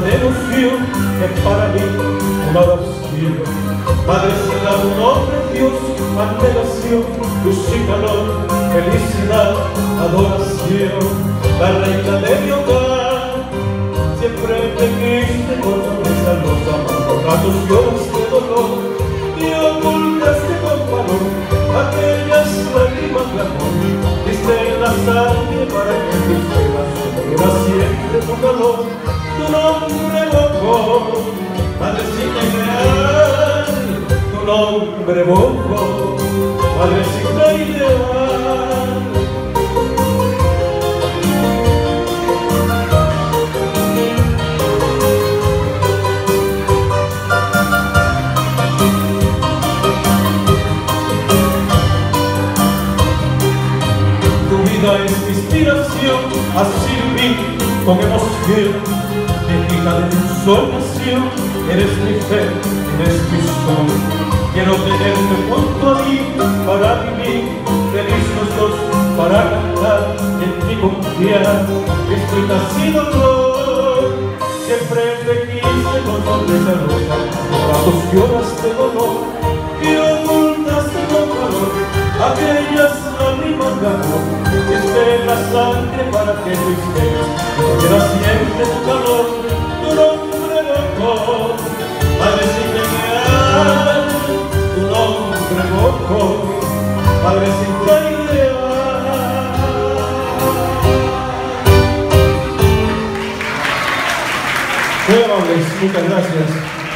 de ilusión que para mí una oración. Madrecita, tu nombre, Dios, abnegación, luz y calor, felicidad, adoración, la reina de mi hogar. Siempre te quise con sonrisa los amargos ratos y horas de dolor, y ocultaste con valor aquellas lágrimas de amor. Diste la sangre para que tus penas tuviera siempre tu calor. Tu nombre evocó, madrecita ideal, tu nombre evocó, madrecita ideal. Es mi inspiración, así viví con emoción, hija de mi soñación, eres mi fe, eres mi sol. Quiero tenerte junto a mí para vivir, feliz los dos, para cantar, en ti confiar, estoy nacido dolor. Siempre te quise con sonrisa rosa, ratos y horas de dolor, y ocultaste con calor aquellas lágrimas de amor. Diste la sangre para que mis penas tuviera siempre tu calor. Tu nombre evocó, madrecita ideal, tu nombre evocó, madrecita ideal. Muy amables, muchas gracias.